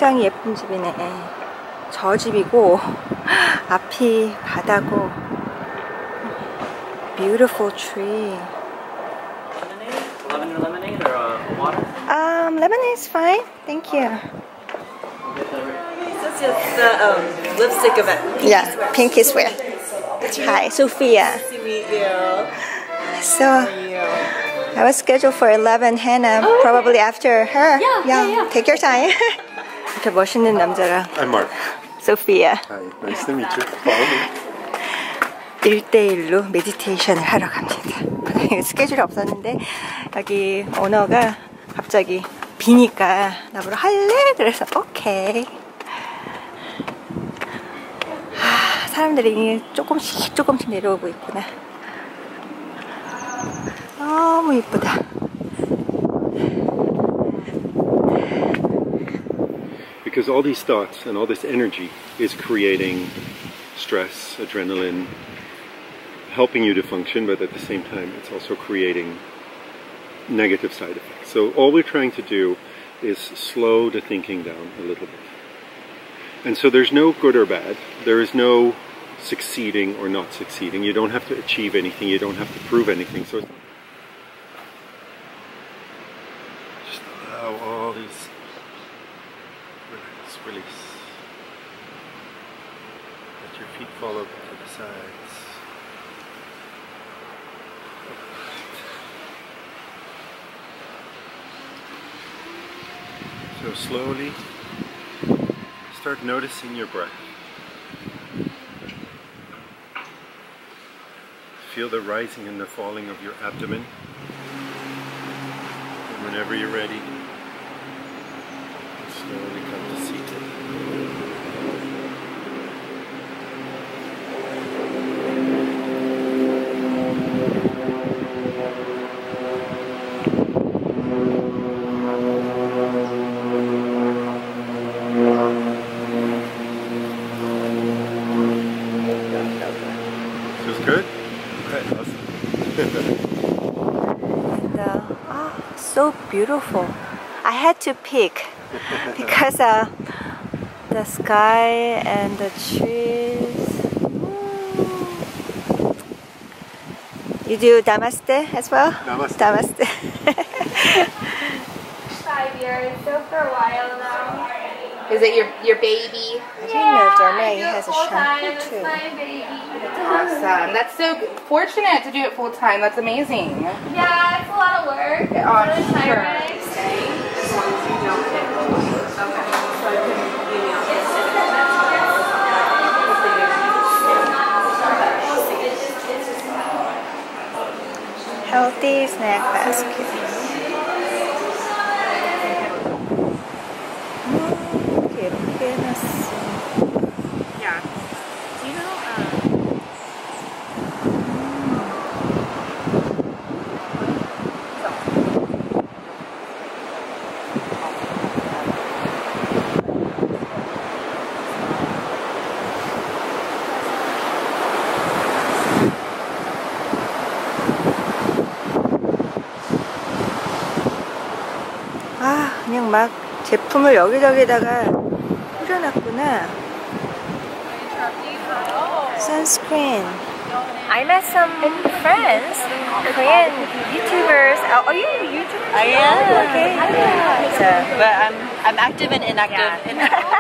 굉장히 예쁜 집이네. 저 집이고 앞이 바다고. Beautiful tree. Lemonade or water? Lemonade is fine. Thank you. This is the lipstick event. Yeah, Pinky Swear. Hi, Sophia. Nice to meet you. So I was scheduled for 11. Hannah, probably after her. Yeah. Take your time. 저 멋있는 남자랑 I'm Mark. Sophia. Hi, nice to meet you. Follow me. 1대1로 메디테이션을 하러 갑니다. 스케줄이 없었는데 여기 오너가 갑자기 비니까 나보러 할래? 그래서 오케이. 사람들이 조금씩 내려오고 있구나. 너무 이쁘다. Because all these thoughts and all this energy is creating stress, adrenaline, helping you to function, but at the same time it's also creating negative side effects. So all we're trying to do is slow the thinking down a little bit. And so there's no good or bad. There is no succeeding or not succeeding. You don't have to achieve anything. You don't have to prove anything. So just allow all these release. Let your feet fall over to the sides. So slowly start noticing your breath. Feel the rising and the falling of your abdomen. And whenever you're ready, slowly come to seated. Feels good? Right, awesome. And so beautiful. I had to pick because the sky and the trees. You do Namaste as well? Namaste. Namaste. 5 years, so for a while now. Is it your baby? I didn't know Dermay has a shampoo It's too. my baby. Awesome. That's so fortunate to do it full time. That's amazing. Yeah, it's a lot of work. Oh, It's a lot of sure. tiring. As long as you don't get Healthy snack basket. 이렇게 해놨어. Yeah. Do you know? 그냥 막 제품을 여기저기다가 뿌려놨구나. Sunscreen. I met some friends, Korean YouTubers. Are you a YouTuber? I am. Okay. So, But I'm active and inactive.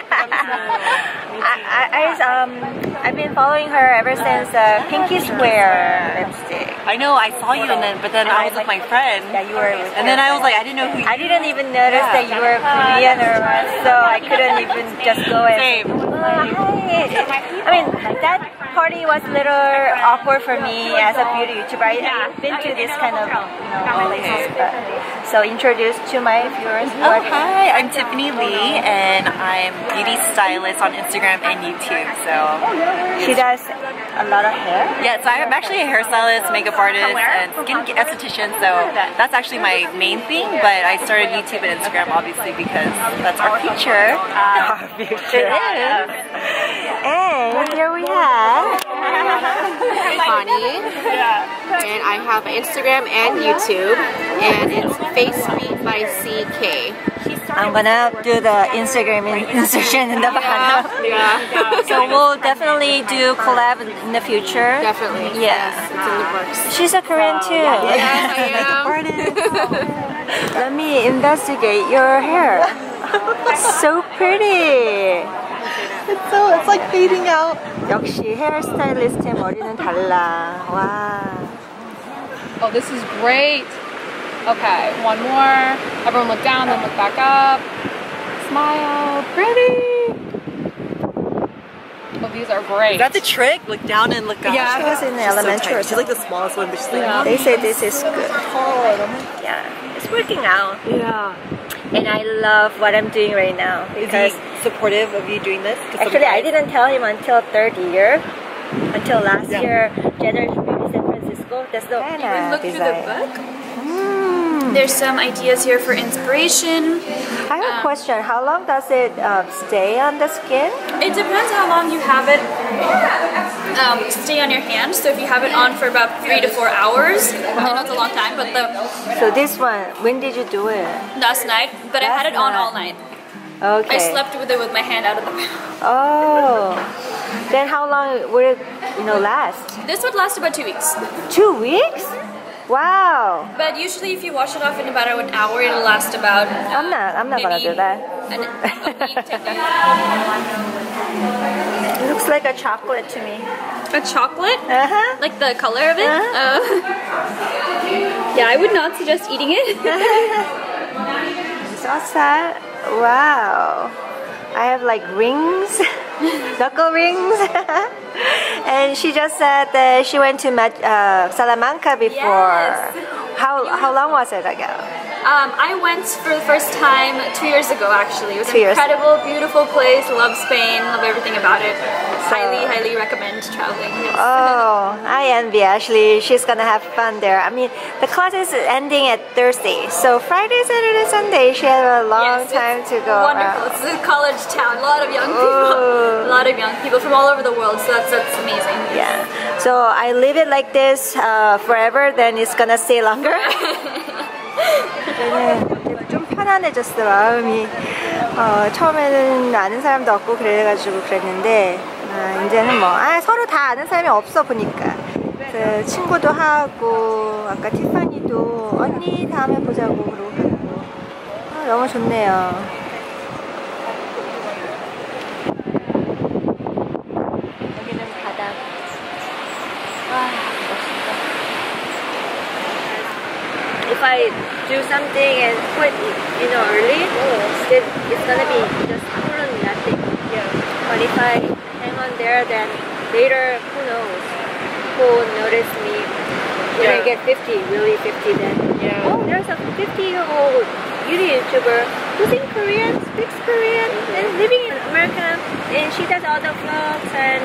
I've been following her ever since Pinky Swear lipstick. I know I saw you, but then I was with my friend. Yeah, you were with And her then I was friend. like, I didn't know who you I didn't even notice that you were Korean or what, so I couldn't even just go and Same. hi. I mean, that party was a little awkward for me as a beauty YouTuber. I've been to this kind of places, but so introduced to my viewers. Oh, hi, I'm Tiffany Lee, and I'm beauty stylist on Instagram and YouTube. So She does a lot of hair. yeah, so I'm actually a hairstylist, makeup artist, and skin esthetician. So that's actually my main thing. But I started YouTube and Instagram obviously because that's our future. Our future. It is. And here we have Connie, and I have Instagram and YouTube, and it's Face Me by CK. I'm gonna do the Instagram insertion in the bottom. Yeah. So we'll definitely do collab in the future. Definitely. Yeah. Yes, it's in the works. She's a Korean too. Yes, I am. Let me investigate your hair. So pretty. It's like fading out. 역시 헤어스타일리스트의 머리는 달라. 와. Oh, this is great. Okay, one more. Everyone look down, then look back up. Smile. Pretty. Oh, these are great. Is that the trick? Look down and look up. Yeah, she was in elementary. She's like the smallest one, but she's like, They say this is good. Yeah, it's working out. yeah. And I love what I'm doing right now Is because he supportive of you doing this? 'Cause actually I sometimes- didn't tell him until third year. Until last year, Generation Beauty San Francisco. That's the Look through the book. There's some ideas here for inspiration. I have a question. How long does it stay on the skin? It depends how long you have it stay on your hand. So if you have it on for about 3 to 4 hours, I know it's a long time, but So this one, when did you do it? last night, but I had it on all night. Okay. I slept with it with my hand out of the bed. Oh. Then how long would it, last? This would last about 2 weeks. 2 weeks? Wow. But usually if you wash it off in about an hour, it'll last about I'm not gonna do that. a week, 10 days. It looks like a chocolate to me. A chocolate? Uh-huh. Like the color of it? Yeah, I would not suggest eating it. What's that? Wow. I have like rings, knuckle rings. And she just said that she went to Salamanca before. Yes. How long was it ago? I went for the first time 2 years ago, actually. It was 2 years. an incredible, beautiful place. Love Spain. Love everything about it. So- Highly recommend traveling. Yes. Oh, I envy Ashley. She's gonna have fun there. I mean, the class is ending at Thursday, so Friday, Saturday, Sunday, she had a long Yes, time it's to go. Wonderful. It's a college town. A lot of young people. Oh. A lot of young people from all over the world. So that's amazing. Yeah. So I leave it like this forever, then it's gonna stay longer. 좀 편안해졌어 마음이. 처음에는 아는 사람도 없고 그래가지고 그랬는데 이제는 뭐 서로 다 아는 사람이 없어 보니까 그 친구도 하고 아까 티파니도 언니 다음에 보자고 그러고 가고 너무 좋네요. 여기는 바다. 와 멋있다. If I do something and quit, early, it's gonna be just full on nothing. Yeah. But if I hang on there, then later, who knows? Who will notice me? When I get 50, really 50, then oh, there's a 50-year-old beauty YouTuber who's in Korean, speaks Korean, and living in America, and she does all the vlogs, and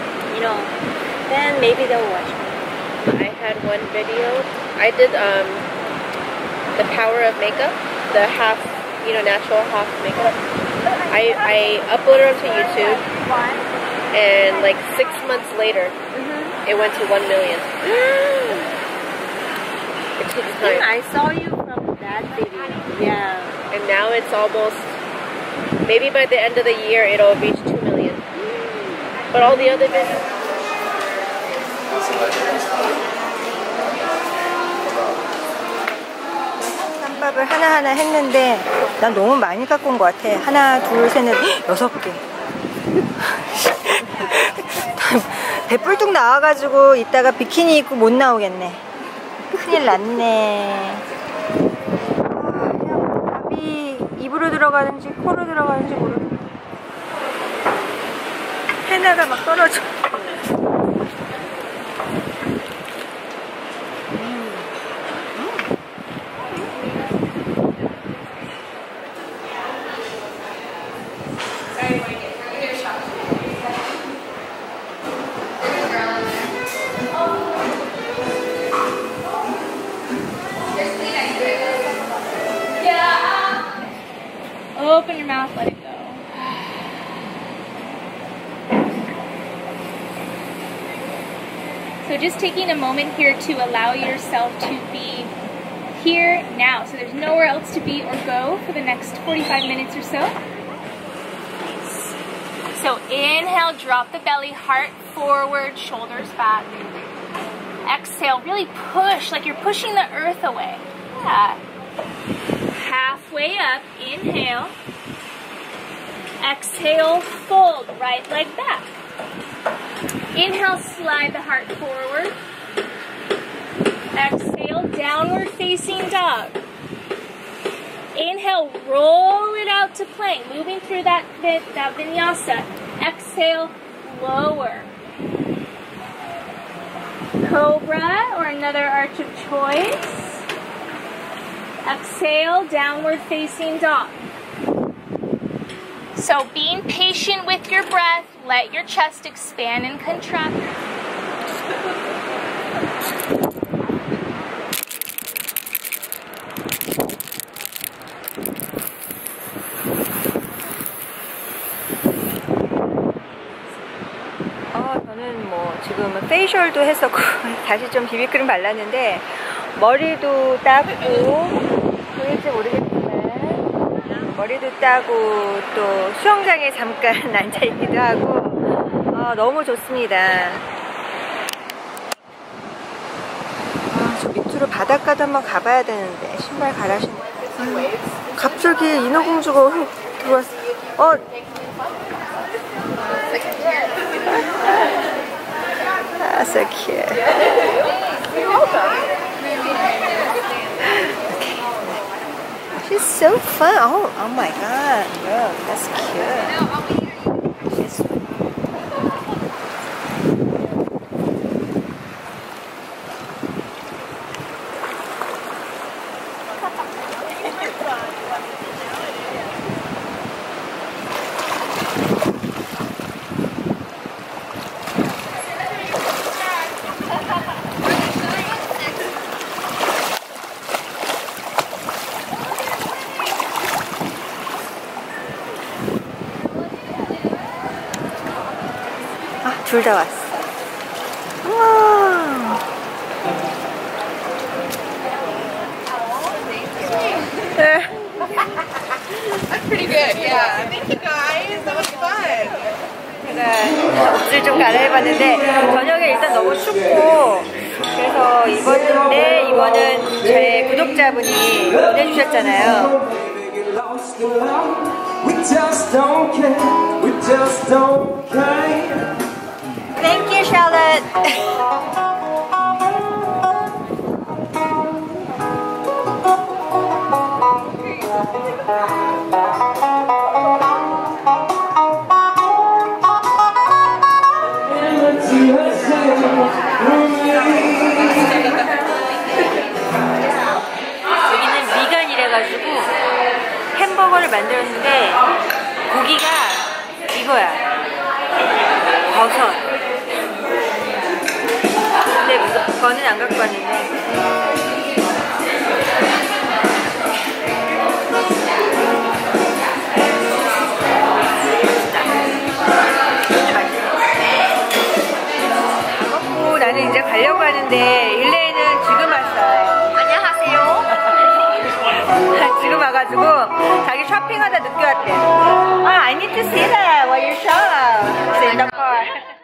then maybe they'll watch me. I had one video. I did the power of makeup, the half, natural half makeup. I uploaded it to YouTube, and like 6 months later, it went to 1 million. It takes time. I saw you from that video. Yeah. And now it's almost, maybe by the end of the year, it'll reach 2 million. But all the other videos. 쌈밥을 하나하나 했는데 난 너무 많이 갖고 온 것 같아. 하나, 둘, 셋, 넷, 6개. 배 뿔뚝 나와가지고 이따가 비키니 입고 못 나오겠네. 큰일 났네. 그냥 밥이 입으로 들어가는지 코로 들어가는지 모르겠네. 해나가 막 떨어져. Open your mouth, let it go. So just taking a moment here to allow yourself to be here, now. So there's nowhere else to be or go for the next 45 minutes or so. So inhale, drop the belly, heart forward, shoulders back. Exhale, really push, like you're pushing the earth away. Yeah. Halfway up, inhale. Exhale, fold, right leg back. Inhale, slide the heart forward. Exhale, downward facing dog. Inhale, roll it out to plank, moving through that vinyasa. Exhale, lower. Cobra or another arch of choice. Exhale, downward facing dog. So being patient with your breath, let your chest expand and contract. 저는 뭐 지금은 페이셜도 했었고 다시 좀 비비크림 발랐는데 머리도 따고 보일지 모르겠지만 머리도 따고 또 수영장에 잠깐 앉아있기도 하고 너무 좋습니다. 저 밑으로 바닷가도 한번 가봐야 되는데 신발 갈아 신고 갑자기 인어공주가 들어왔어. So cute. Okay. She's so fun. Oh my god. Look, that's cute. She's 둘 다 왔어. 우와. That's pretty good, yeah. Thank you guys. That was fun. 제가 옷을 좀 갈아입었는데 저녁에 일단 너무 춥고 그래서 입었는데 이거는 제 구독자분이 보내주셨잖아요. Thank you, Charlotte. 여기는 비건이래가지고 햄버거를 만들었는데 고기가 이거야. 버섯. 근데 그거는 안 갖고 왔는데. 나는 이제 가려고 하는데 일레이는 지금 왔어요. 안녕하세요. 지금 와가지고 자기 쇼핑하다 늦게 왔대. I need to see that while you shop. So in the car.